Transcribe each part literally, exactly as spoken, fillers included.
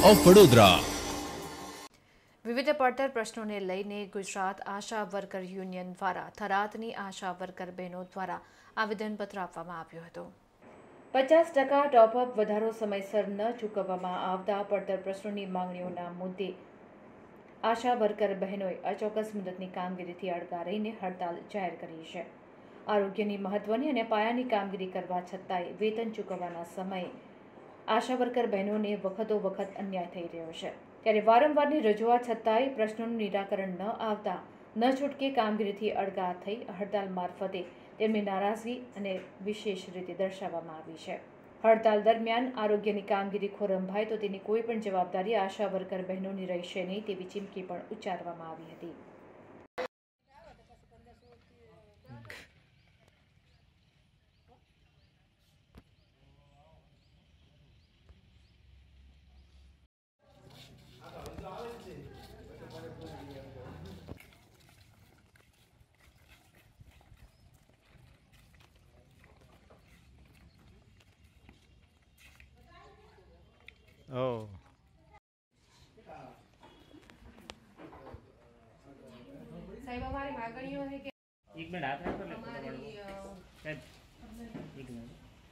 Of Vadodara. વિવિધ પડતર પ્રશ્નોને લઈને ગુજરાત આશા વર્કર યુનિયન દ્વારા થરાદની આશા વર્કર બહેનો દ્વારા આવેદનપત્ર આપવામાં આવ્યું હતું। પચાસ ટકા ટોપઅપ વધારો સમયસર ન ચૂકવવામાં આવતા પડતર પ્રશ્નોની માંગણીઓના મુદ્દે આશા વર્કર બહેનોએ અચોક્કસ મુદતની કામગીરીથી અળગા રહીને હડતાલ જાહેર કરી છે। આરોગ્યની મહત્વની અને પાયાની કામગીરી કરવા છતાંય વેતન ચૂકવવાના સમયે આશા વર્કર બહેનોને વખતો વખત અન્યાય થઈ રહ્યો છે। ત્યારે વારંવારની રજૂઆત છતાંય પ્રશ્નોનું નિરાકરણ ન આવતા ન છૂટકે કામગીરીથી અળગા થઈ હડતાલ મારફતે તેમની નારાજગી અને વિશેષ રીતે દર્શાવવામાં આવી છે। હડતાલ દરમિયાન આરોગ્યની કામગીરી ખોરંભાય તો તેની કોઈ પણ જવાબદારી આશા વર્કર બહેનોની રહેશે નહીં તેવી ચીમકી પણ ઉચ્ચારવામાં આવી હતી। Oh. साहब हमारी मांगणियों है कि एक मिनट हाथ रखो ले साहब एक मिनट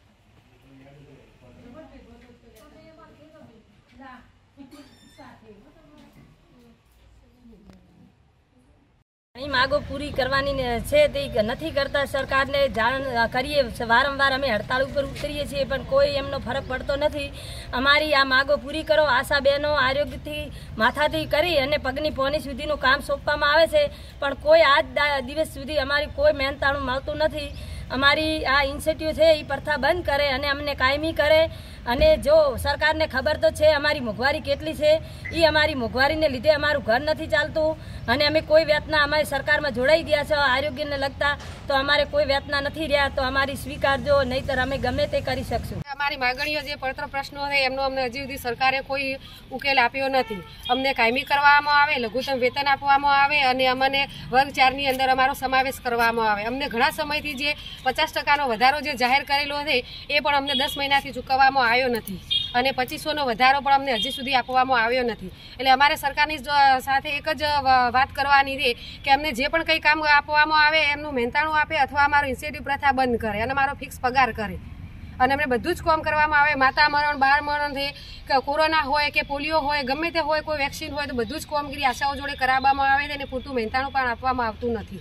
मांगो पूरी करवानी छे ते नथी करता। सरकार ने जाण करीए वारंवार अमे हड़ताल पर उतरीए छीए पण कोई एमनो फरक पड़तो नथी। अमारी आ मांगो पूरी करो। आशा बहनों आरोग्यथी माथाथी करी अने पगनी पोनी सुधीनुं काम सोंपवामां आवे छे पण कोई आज दिवस सुधी अमारी कोई मेहनताणुं मळतुं नथी। अमारी आ इनिशिएटिव छे ई प्रथा बंद करे अने अमने कायमी करे अने जो सरकार ने खबर तो छे अमारी मोंघवारी केटली छे ई अमारी मोंघवारी ने लीधे अमारुं घर नथी चालतुं अने अमे कोई वेतना अमारी सरकार में जोड़ाई गया छे आरोग्य ने लगता तो अमारे कोई वेतना नथी रह्या तो अमारी स्वीकारजो नहींतर अमे गमे ते करी शकशुं। अमारी मांगणीओ जे પડતર પ્રશ્નો છે એમનો અમને હજી સુધી સરકારે કોઈ ઉકેલ આપ્યો નથી। અમને કાયમી કરવામાં આવે, લઘુત્તમ વેતન આપવામાં આવે અને અમને વર્ગ ચારની અંદર અમારો સમાવેશ કરવામાં આવે। અમને ઘણા સમયથી જે પચાસ ટકાનો વધારો જે જાહેર કરેલો છે એ પણ અમને દસ મહિનાથી ચૂકવવામાં આવ્યો નથી અને પચીસોનો વધારો પણ અમને હજી સુધી આપવામાં આવ્યો નથી। એટલે અમારે સરકારની સાથે એક જ વાત કરવાની છે કે અમને જે પણ કંઈ કામ આપવામાં આવે એમનું મહેનતાણું આપે અથવા અમારો ઇન્સેન્ટિવ પ્રથા બંધ કરે અને અમારો ફિક્સ પગાર કરે અને અમને બધું જ કામ કરવામાં આવે। માતા મરણ, બાળ મરણ છે કે કોરોના હોય કે પોલિયો હોય ગમે તે હોય કોઈ વેક્સિન હોય તો બધું જ કામગીરી આશાઓ જોડે કરાવવામાં આવે છે અને પૂરતું મહેનતાણું પણ આપવામાં આવતું નથી।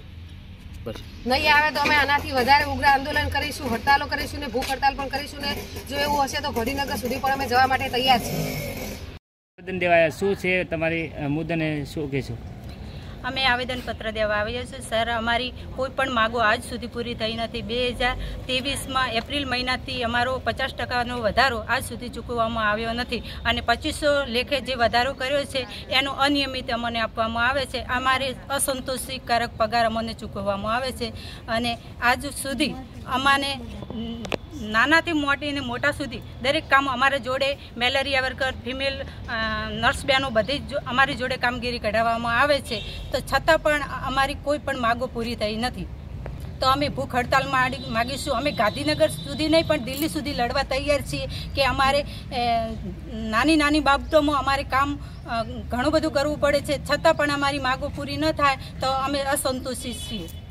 नहीं आवे तो अमे आनाथी वधारे उग्र आंदोलन करीशुं, हड़तालो करीशुं ने भूख हड़ताल पण करीशुं ने जो एवुं हशे तो गांधीनगर सुधी पण अमे जवा माटे तैयार छीए। आवेदन देवाया शुं छे तमारी मुद्दाने शुं कहेशो? अमे आवेदनपत्र देवा आव्या छे। सर अमारी कोईपण मांगो आज सुधी पूरी थई नथी। बे हज़ार तेवीस में एप्रिल महीनाथी अमारो पचास टकानो वधारो आज सुधी चूकववामां आव्यो नथी अने पच्चीसो लेखे जे वधारो कर्यो छे एनो अनियमित अमने आपवामां आवे छे। अमारे असंतोषकारक पगार अमने चूकववामां आवे छे अने आज सुधी अमाने नानाथी मोटी ने मोटा सुधी दरेक काम अमारे जोड़े मेलेरिया वर्कर, फीमेल नर्स बहनों बधी जो अमारी जोड़े कामगीरी कढाववामां आवे छे तो छतां पण अमारी कोई पण मांगो पूरी थई नथी। तो अमे भूख हड़ताल मांगीशुं। अमे गांधीनगर सुधी नहीं पण दिल्ही सुधी लड़वा तैयार छीए कि अमारे नानी नानी बाबतोमां अमारे काम घणुं बधुं करवुं पड़े छे छतां पण अमारी मांगो पूरी न थाय तो अमे असंतोषित छीए।